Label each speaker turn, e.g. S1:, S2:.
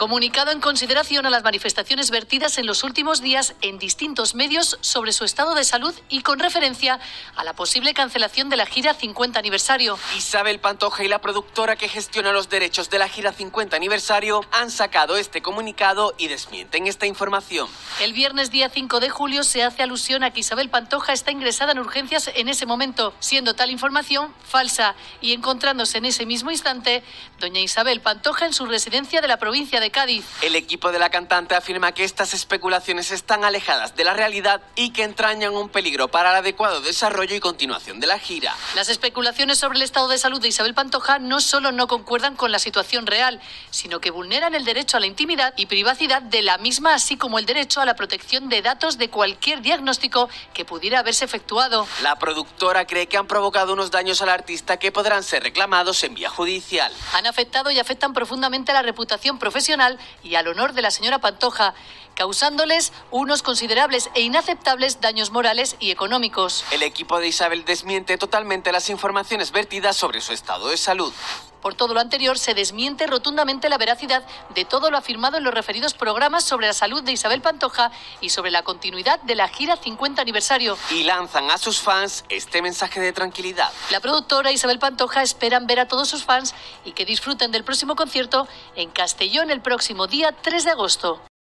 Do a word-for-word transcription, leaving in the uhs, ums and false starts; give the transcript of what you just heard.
S1: Comunicado en consideración a las manifestaciones vertidas en los últimos días en distintos medios sobre su estado de salud y con referencia a la posible cancelación de la gira cincuenta aniversario.
S2: Isabel Pantoja y la productora que gestiona los derechos de la gira cincuenta aniversario han sacado este comunicado y desmienten esta información.
S1: El viernes día cinco de julio se hace alusión a que Isabel Pantoja está ingresada en urgencias en ese momento, siendo tal información falsa y encontrándose en ese mismo instante doña Isabel Pantoja en su residencia de la provincia de Cádiz.
S2: El equipo de la cantante afirma que estas especulaciones están alejadas de la realidad y que entrañan un peligro para el adecuado desarrollo y continuación de la gira.
S1: Las especulaciones sobre el estado de salud de Isabel Pantoja no solo no concuerdan con la situación real, sino que vulneran el derecho a la intimidad y privacidad de la misma, así como el derecho a la protección de datos de cualquier diagnóstico que pudiera haberse efectuado.
S2: La productora cree que han provocado unos daños al artista que podrán ser reclamados en vía judicial.
S1: Han afectado y afectan profundamente a la reputación profesional y al honor de la señora Pantoja, causándoles unos considerables e inaceptables daños morales y económicos.
S2: El equipo de Isabel desmiente totalmente las informaciones vertidas sobre su estado de salud.
S1: Por todo lo anterior, se desmiente rotundamente la veracidad de todo lo afirmado en los referidos programas sobre la salud de Isabel Pantoja y sobre la continuidad de la gira cincuenta aniversario.
S2: Y lanzan a sus fans este mensaje de tranquilidad.
S1: La productora Isabel Pantoja esperan ver a todos sus fans y que disfruten del próximo concierto en Castellón el próximo día tres de agosto.